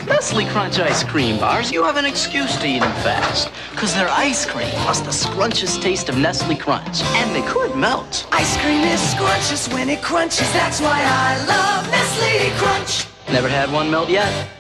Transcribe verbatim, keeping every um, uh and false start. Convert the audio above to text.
Nestle Crunch ice cream bars, you have an excuse to eat them fast. Because they're ice cream, plus the scrumptious taste of Nestle Crunch. And they could melt. Ice cream is scrumptious when it crunches. That's why I love Nestle Crunch. Never had one melt yet?